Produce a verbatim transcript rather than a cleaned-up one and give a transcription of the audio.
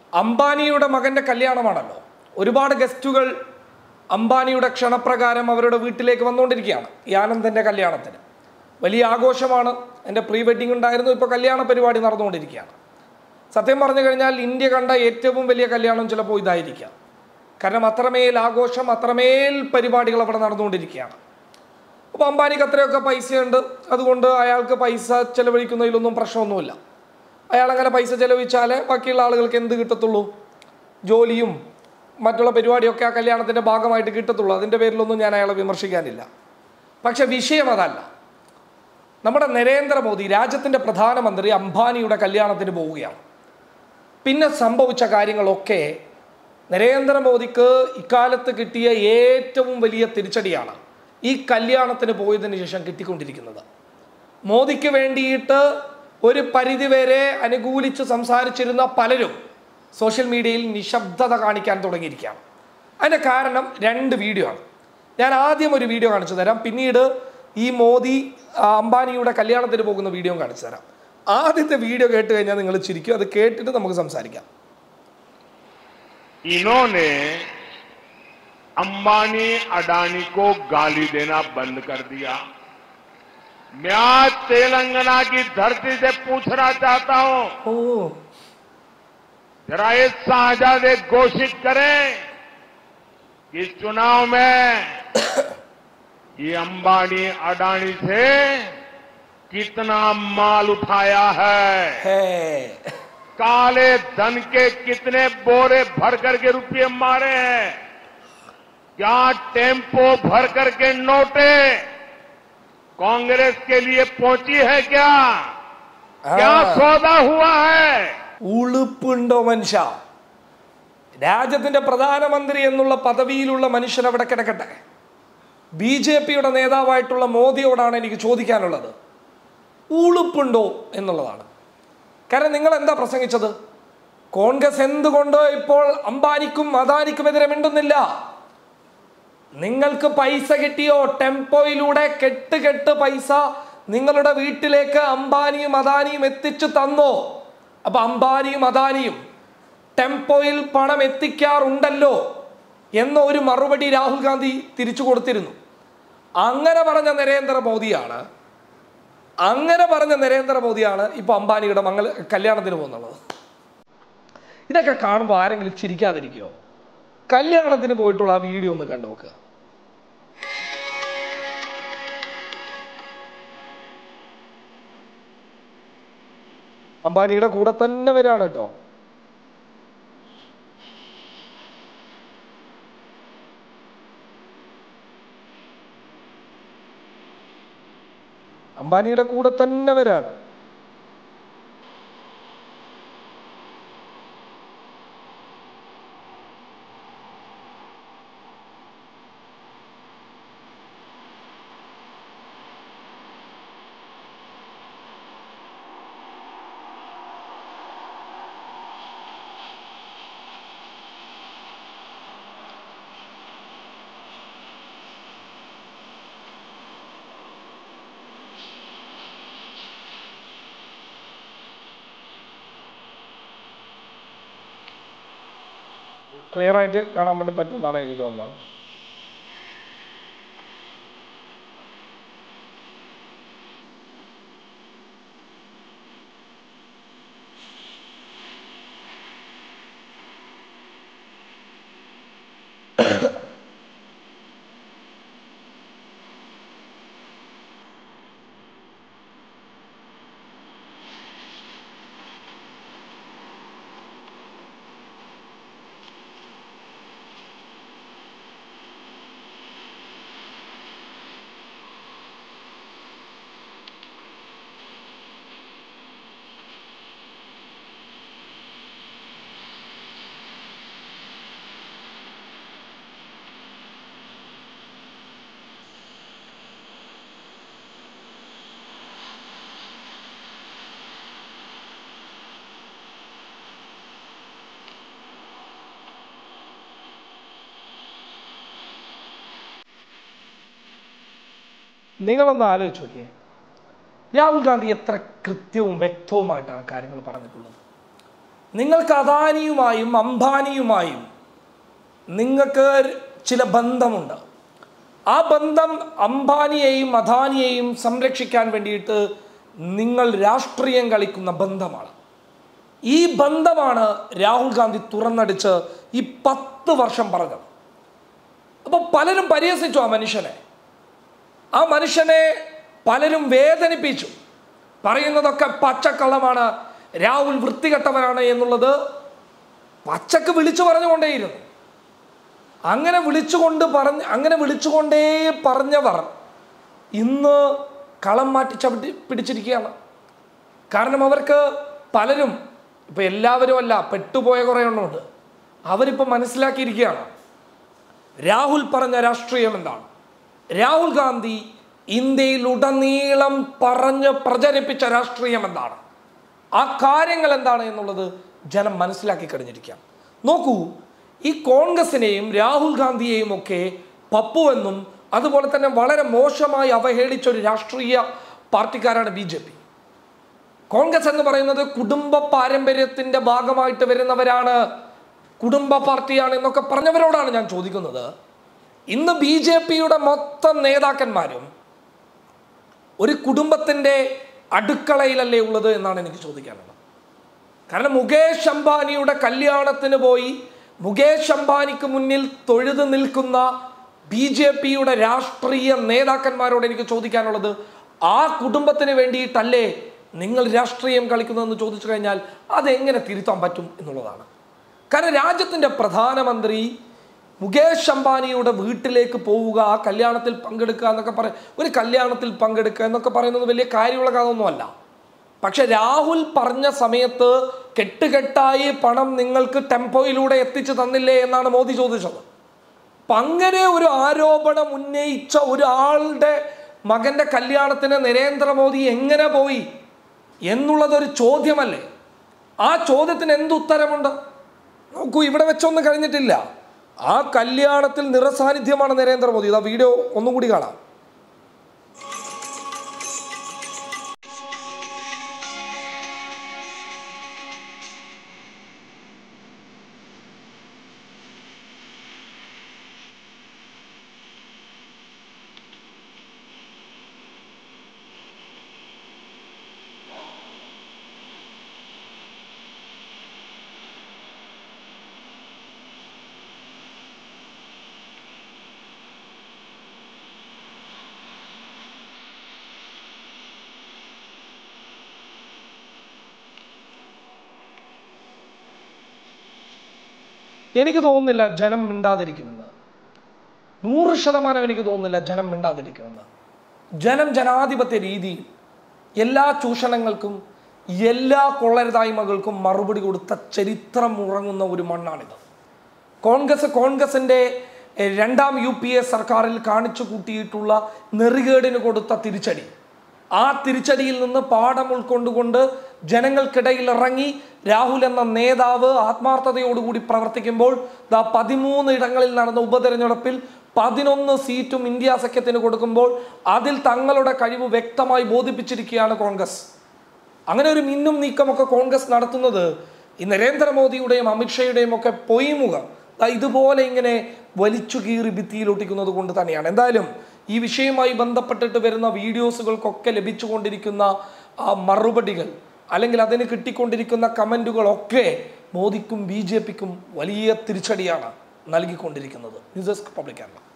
അംബാനിയുടെ മകൻ്റെ കല്യാണമാണല്ലോ. ഒരുപാട് ഗസ്റ്റുകൾ അംബാനിയുടെ ക്ഷണപ്രകാരം അവരുടെ വീട്ടിലേക്ക് വന്നുകൊണ്ടിരിക്കുകയാണ് ഈ ആനന്ദൻ്റെ കല്യാണത്തിന്. വലിയ ആഘോഷമാണ്. എൻ്റെ പ്രീ വെഡിങ് ഉണ്ടായിരുന്നു, ഇപ്പോൾ കല്യാണ പരിപാടി നടന്നുകൊണ്ടിരിക്കുകയാണ്. സത്യം പറഞ്ഞു കഴിഞ്ഞാൽ ഇന്ത്യ കണ്ട ഏറ്റവും വലിയ കല്യാണം ചിലപ്പോൾ ഇതായിരിക്കാം. കാരണം അത്രമേൽ ആഘോഷം, അത്രമേൽ പരിപാടികൾ അവിടെ നടന്നുകൊണ്ടിരിക്കുകയാണ്. അപ്പോൾ അംബാനിക്ക് അത്രയൊക്കെ പൈസയുണ്ട്, അതുകൊണ്ട് അയാൾക്ക് പൈസ ചെലവഴിക്കുന്നതിലൊന്നും പ്രശ്നമൊന്നുമില്ല. അയാൾ അങ്ങനെ പൈസ ചെലവഴിച്ചാലേ ബാക്കിയുള്ള ആളുകൾക്ക് എന്ത് കിട്ടത്തുള്ളൂ? ജോലിയും മറ്റുള്ള പരിപാടിയൊക്കെ ആ കല്യാണത്തിൻ്റെ ഭാഗമായിട്ട് കിട്ടത്തുള്ളൂ. അതിൻ്റെ പേരിലൊന്നും ഞാൻ അയാളെ വിമർശിക്കാനില്ല. പക്ഷെ വിഷയം അതല്ല. നമ്മുടെ നരേന്ദ്രമോദി രാജ്യത്തിൻ്റെ പ്രധാനമന്ത്രി അംബാനിയുടെ കല്യാണത്തിന് പോവുകയാണ്. പിന്നെ സംഭവിച്ച കാര്യങ്ങളൊക്കെ നരേന്ദ്രമോദിക്ക് ഇക്കാലത്ത് കിട്ടിയ ഏറ്റവും വലിയ തിരിച്ചടിയാണ് ഈ കല്യാണത്തിന് പോയതിനു ശേഷം കിട്ടിക്കൊണ്ടിരിക്കുന്നത്. മോദിക്ക് വേണ്ടിയിട്ട് ഒരു പരിധിവരെ അനുകൂലിച്ച് സംസാരിച്ചിരുന്ന പലരും സോഷ്യൽ മീഡിയയിൽ നിശബ്ദത കാണിക്കാൻ തുടങ്ങിയിരിക്കുകയാണ്. അതിൻ്റെ കാരണം രണ്ട് വീഡിയോ ആണ്. ഞാൻ ആദ്യം ഒരു വീഡിയോ കാണിച്ചു തരാം, പിന്നീട് ഈ മോദി അംബാനിയുടെ കല്യാണത്തിന് പോകുന്ന വീഡിയോ കാണിച്ചു തരാം. ആദ്യത്തെ വീഡിയോ കേട്ട് കഴിഞ്ഞാൽ നിങ്ങൾ ചിരിക്കും. അത് കേട്ടിട്ട് നമുക്ക് സംസാരിക്കാം. इन्होंने अंबानी अडानी को गाली देना बंद कर दिया। मैं आज तेलंगाना की धरती से पूछना चाहता हूं, जरा ये शाहजादे घोषित करें कि चुनाव में ये अंबानी अडानी से कितना माल उठाया है, है। काले धन के कितने बोरे भर करके रुपये मारे हैं, क्या टेम्पो भर करके नोटे कांग्रेस के लिए पहुंची है, क्या क्या सौदा हुआ है? ഉളുപ്പുണ്ടോ മനുഷ്യ? രാജ്യത്തിന്റെ പ്രധാനമന്ത്രി എന്നുള്ള പദവിയിലുള്ള മനുഷ്യൻ അവിടെ കിടക്കട്ടെ. ബി ജെ പിയുടെ നേതാവായിട്ടുള്ള മോദിയോടാണ് എനിക്ക് ചോദിക്കാനുള്ളത്. ഉളുപ്പുണ്ടോ എന്നുള്ളതാണ്. കാരണം നിങ്ങൾ എന്താ പ്രസംഗിച്ചത്? കോൺഗ്രസ് എന്തുകൊണ്ട് ഇപ്പോൾ അംബാനിക്കും അദാനിക്കുമെതിരെ മിണ്ടുന്നില്ല? നിങ്ങൾക്ക് പൈസ കിട്ടിയോ? ടെമ്പോയിലൂടെ കെട്ട് കെട്ട് പൈസ നിങ്ങളുടെ വീട്ടിലേക്ക് അംബാനിയും അദാനിയും എത്തിച്ചു തന്നോ? അപ്പൊ അംബാനിയും അദാനിയും ടെമ്പോയിൽ പണം എത്തിക്കാറുണ്ടല്ലോ എന്ന ഒരു മറുപടി രാഹുൽ ഗാന്ധി തിരിച്ചു കൊടുത്തിരുന്നു. അങ്ങനെ പറഞ്ഞ നരേന്ദ്രമോദിയാണ് അങ്ങനെ പറഞ്ഞ നരേന്ദ്രമോദിയാണ് ഇപ്പൊ അംബാനിയുടെ മംഗള കല്യാണത്തിന് പോകുന്നുള്ളത്. ഇതൊക്കെ കാണുമ്പോൾ ആരെങ്കിലും ചിരിക്കാതിരിക്കുമോ? കല്യാണത്തിന് പോയിട്ടുള്ള ആ വീഡിയോ ഒന്ന് കണ്ടു നോക്കുക. അംബാനിയുടെ കൂടെ തന്നെ വരാണ് കേട്ടോ. അംബാനിയുടെ കൂടെ തന്നെ വരാണ്. ക്ലിയർ ആയിട്ട് കാണാൻ വേണ്ടി പറ്റുന്നതാണ് എനിക്ക് തോന്നുന്നത്. നിങ്ങളൊന്ന് ആലോചിച്ച് നോക്കിയേ, രാഹുൽ ഗാന്ധി എത്ര കൃത്യവും വ്യക്തവുമായിട്ടാണ് കാര്യങ്ങൾ പറഞ്ഞിട്ടുള്ളത്. നിങ്ങൾക്ക് അദാനിയുമായും അംബാനിയുമായും നിങ്ങൾക്ക് ചില ബന്ധമുണ്ട്. ആ ബന്ധം അംബാനിയെയും അദാനിയെയും സംരക്ഷിക്കാൻ വേണ്ടിയിട്ട് നിങ്ങൾ രാഷ്ട്രീയം കളിക്കുന്ന ബന്ധമാണ്. ഈ ബന്ധമാണ് രാഹുൽ ഗാന്ധി തുറന്നടിച്ച് ഈ പത്ത് വർഷം പറഞ്ഞത്. അപ്പോൾ പലരും പരിഹസിച്ചു ആ മനുഷ്യനെ. ആ മനുഷ്യനെ പലരും വേദനിപ്പിച്ചു. പറയുന്നതൊക്കെ പച്ചക്കള്ളമാണ്, രാഹുൽ വൃത്തികെട്ടവനാണ് എന്നുള്ളത് പച്ചക്ക് വിളിച്ചു പറഞ്ഞുകൊണ്ടേയിരുന്നു. അങ്ങനെ വിളിച്ചുകൊണ്ട് പറഞ്ഞ് അങ്ങനെ വിളിച്ചുകൊണ്ടേ പറഞ്ഞവർ ഇന്ന് കളം മാറ്റി ചവിട്ടി പിടിച്ചിരിക്കുകയാണ്. കാരണം അവർക്ക് പലരും, ഇപ്പം എല്ലാവരും അല്ല, പെട്ടുപോയ കുറേ എണ്ണമുണ്ട്, അവരിപ്പോൾ മനസ്സിലാക്കിയിരിക്കുകയാണ് രാഹുൽ പറഞ്ഞ രാഷ്ട്രീയം എന്താണ്. രാഹുൽ ഗാന്ധി ഇന്ത്യയിൽ ഉടനീളം പറഞ്ഞ് പ്രചരിപ്പിച്ച രാഷ്ട്രീയം എന്താണ്, ആ കാര്യങ്ങൾ എന്താണ് എന്നുള്ളത് ജനം മനസ്സിലാക്കി കഴിഞ്ഞിരിക്കുകയാണ്. നോക്കൂ, ഈ കോൺഗ്രസിനെയും രാഹുൽ ഗാന്ധിയെയും ഒക്കെ പപ്പുവെന്നും അതുപോലെ തന്നെ വളരെ മോശമായി അവഹേളിച്ച ഒരു രാഷ്ട്രീയ പാർട്ടിക്കാരാണ് ബി ജെ പി. കോൺഗ്രസ് എന്ന് പറയുന്നത് കുടുംബ പാരമ്പര്യത്തിൻ്റെ ഭാഗമായിട്ട് വരുന്നവരാണ്, കുടുംബ പാർട്ടിയാണ് എന്നൊക്കെ പറഞ്ഞവരോടാണ് ഞാൻ ചോദിക്കുന്നത്. ഇന്ന് ബി ജെ പിയുടെ മൊത്തം നേതാക്കന്മാരും ഒരു കുടുംബത്തിൻ്റെ അടുക്കളയിലല്ലേ ഉള്ളത് എന്നാണ് എനിക്ക് ചോദിക്കാനുള്ളത്. കാരണം മുകേഷ് അംബാനിയുടെ കല്യാണത്തിന് പോയി മുകേഷ് അംബാനിക്ക് മുന്നിൽ തൊഴുതു നിൽക്കുന്ന ബി ജെ പിയുടെ രാഷ്ട്രീയ നേതാക്കന്മാരോട് എനിക്ക് ചോദിക്കാനുള്ളത്, ആ കുടുംബത്തിന് വേണ്ടിയിട്ടല്ലേ നിങ്ങൾ രാഷ്ട്രീയം കളിക്കുന്നതെന്ന് ചോദിച്ചു കഴിഞ്ഞാൽ അതെങ്ങനെ തിരുത്താൻ പറ്റും എന്നുള്ളതാണ്. കാരണം രാജ്യത്തിൻ്റെ പ്രധാനമന്ത്രി മുകേഷ് അംബാനിയുടെ വീട്ടിലേക്ക് പോവുക, ആ കല്യാണത്തിൽ പങ്കെടുക്കുക എന്നൊക്കെ പറ ഒരു കല്യാണത്തിൽ പങ്കെടുക്കുക എന്നൊക്കെ പറയുന്നത് വലിയ കാര്യമുള്ള കാര്യമൊന്നുമല്ല. പക്ഷെ രാഹുൽ പറഞ്ഞ സമയത്ത് കെട്ടുകെട്ടായി പണം നിങ്ങൾക്ക് ടെമ്പോയിലൂടെ എത്തിച്ചു തന്നില്ലേ എന്നാണ് മോദി ചോദിച്ചത്. അപ്പം അങ്ങനെ ഒരു ആരോപണം ഉന്നയിച്ച ഒരാളുടെ മകൻ്റെ കല്യാണത്തിന് നരേന്ദ്രമോദി എങ്ങനെ പോയി എന്നുള്ളതൊരു ചോദ്യമല്ലേ. ആ ചോദ്യത്തിന് എന്തുത്തരമുണ്ട്? നോക്കൂ, ഇവിടെ വെച്ചൊന്നും കഴിഞ്ഞിട്ടില്ല. ആ കല്യാണത്തിൽ നിറസാന്നിധ്യമാണ് നരേന്ദ്രമോദി. ഇതാ വീഡിയോ ഒന്നും കൂടി കാണാം. എനിക്ക് തോന്നുന്നില്ല ജനം മിണ്ടാതിരിക്കുമെന്ന്. നൂറ് ശതമാനം എനിക്ക് തോന്നുന്നില്ല ജനം മിണ്ടാതിരിക്കുമെന്ന്. ജനം ജനാധിപത്യ രീതിയിൽ എല്ലാ ചൂഷണങ്ങൾക്കും എല്ലാ കൊള്ളരുതായ്മകൾക്കും മറുപടി കൊടുത്ത ചരിത്രം ഉറങ്ങുന്ന ഒരു മണ്ണാണിത്. കോൺഗ്രസ് കോൺഗ്രസിൻ്റെ രണ്ടാം യു പി എ സർക്കാരിൽ കാണിച്ചു കൂട്ടിയിട്ടുള്ള നെറികേടിന് കൊടുത്ത തിരിച്ചടി, ആ തിരിച്ചടിയിൽ നിന്ന് പാഠം ഉൾക്കൊണ്ടുകൊണ്ട് ജനങ്ങൾക്കിടയിൽ ഇറങ്ങി രാഹുൽ എന്ന നേതാവ് ആത്മാർത്ഥതയോടുകൂടി പ്രവർത്തിക്കുമ്പോൾ ദാ പതിമൂന്ന് ഇടങ്ങളിൽ നടന്ന ഉപതെരഞ്ഞെടുപ്പിൽ പതിനൊന്ന് സീറ്റും ഇന്ത്യ സഖ്യത്തിന് കൊടുക്കുമ്പോൾ അതിൽ തങ്ങളുടെ കഴിവ് വ്യക്തമായി ബോധിപ്പിച്ചിരിക്കുകയാണ് കോൺഗ്രസ്. അങ്ങനെ ഒരു മിന്നും നീക്കമൊക്കെ കോൺഗ്രസ് നടത്തുന്നത് ഈ നരേന്ദ്രമോദിയുടെയും അമിത്ഷായുടെയും ഒക്കെ പൊയ്മുഖം ഇതുപോലെ ഇങ്ങനെ വലിച്ചു കീറി ഭിത്തിയിലൊട്ടിക്കുന്നത് കൊണ്ട് തന്നെയാണ്. എന്തായാലും ഈ വിഷയവുമായി ബന്ധപ്പെട്ടിട്ട് വരുന്ന വീഡിയോസുകൾക്കൊക്കെ ലഭിച്ചുകൊണ്ടിരിക്കുന്ന ആ മറുപടികൾ അല്ലെങ്കിൽ അതിന് കിട്ടിക്കൊണ്ടിരിക്കുന്ന കമൻറ്റുകളൊക്കെ മോദിക്കും ബി ജെ പിക്കും വലിയ തിരിച്ചടിയാണ് നൽകിക്കൊണ്ടിരിക്കുന്നത്. News desk public Kerala.